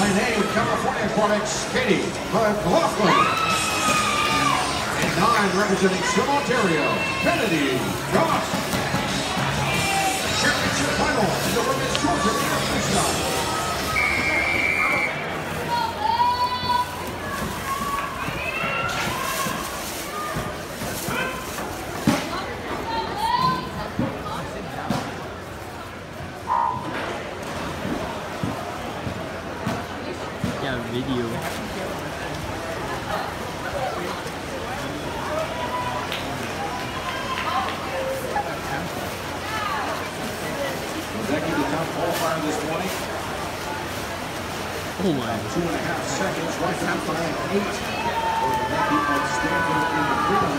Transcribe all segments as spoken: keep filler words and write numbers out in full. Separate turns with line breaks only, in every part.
Line A, California Aquatics, Katie McLaughlin. And nine, representing Still Ontario, Kennedy Ross. Championship final, the women's Georgia Air Freestyle.
Yeah, video.
Becky, the top qualifier this morning.
Oh my.
Two and a half seconds, right down by eight. For Becky at Stanford in the freedom.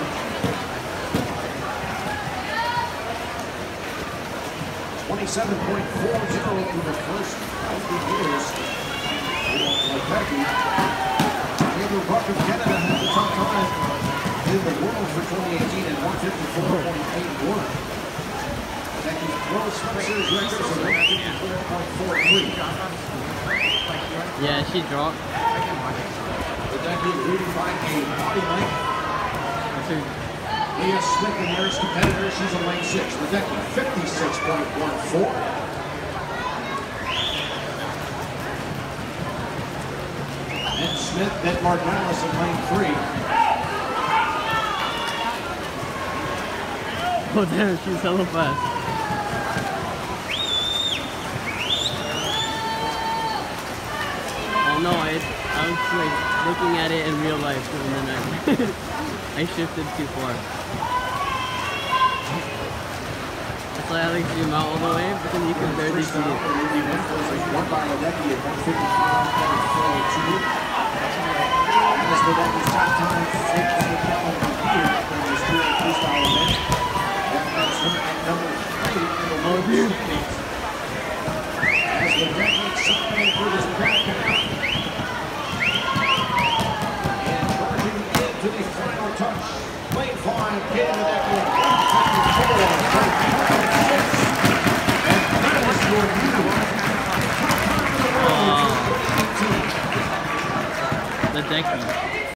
twenty-seven point four zero in the first fifty years. Becky, Taylor Buck of Canada has the top time in the world for twenty eighteen at one fifty-four point eight one. Becky's world swim series record is one fifty-four point four three.
Yeah, she dropped.
Becky leading by a body length.
That's her.
Leah Smith, the nearest competitor, she's in lane six. Becky, fifty-six point one four. And Smith, then Margalis in lane three.
Oh damn, she's hella fast. Oh no, I, I was like looking at it in real life and then I, I shifted too far. It's like I like zoom out all the way, but then you can barely see it.
One by Becky at one fifty-four